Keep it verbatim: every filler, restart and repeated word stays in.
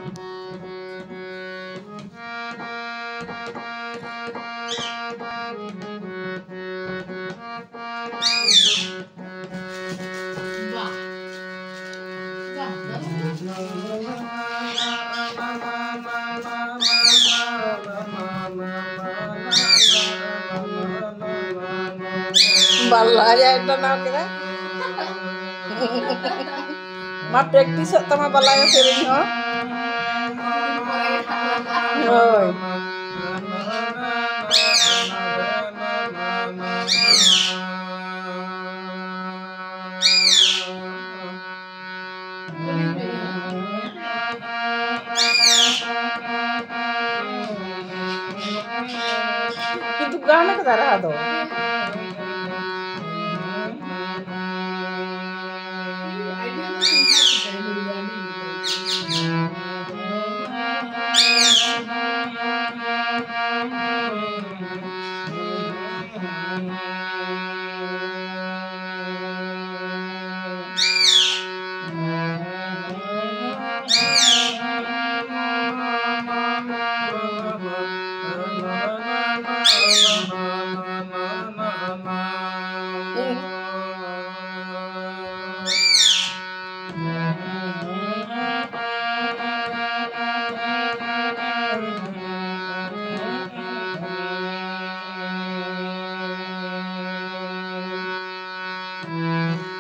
Bala ya itu nak kira. Ma practice tama bala ya sering ho. Oi. Itu गाना कदा रहा दो Mm-hmm.